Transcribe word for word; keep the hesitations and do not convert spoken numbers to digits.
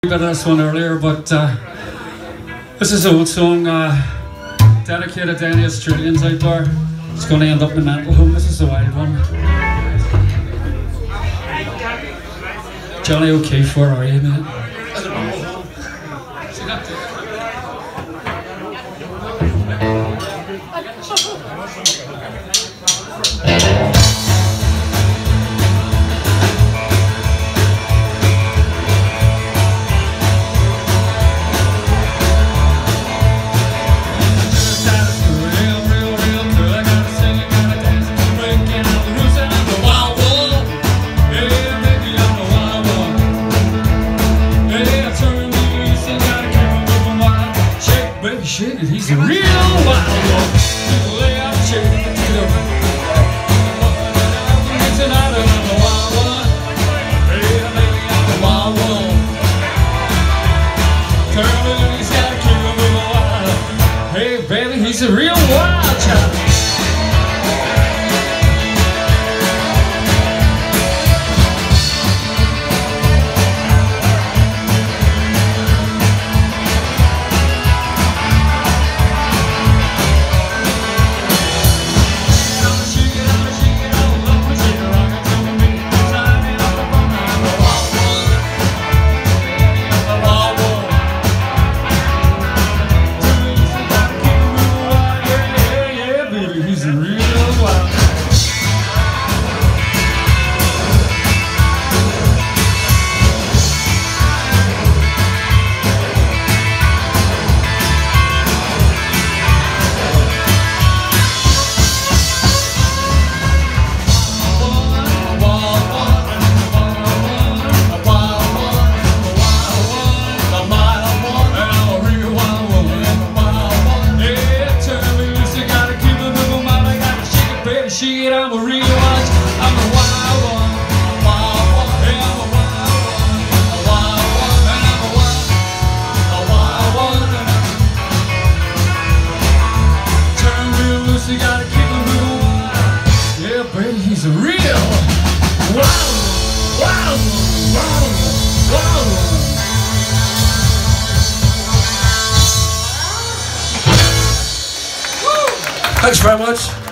bit of this one earlier, but uh, this is an old song uh, dedicated to any Australians out there. It's going to end up in a mental home. This is the wild one. Johnny O'Keefe, where are you, mate? Shit, he's a real wild one. Lay out shit to the it's another wild one. Hey, baby, I'm a wild one. Turn he's got a kill him with a wild. Hey, baby, he's a real wild child. Shit, I'm a real one. I'm a wild one. Wild one. Hey, I'm a wild one. A wild one. And I'm a wild, a wild one. Turn real loose, you gotta keep him real wild. Yeah, baby, he's a real wild, wild, wild, wild. Woo! Thanks very much.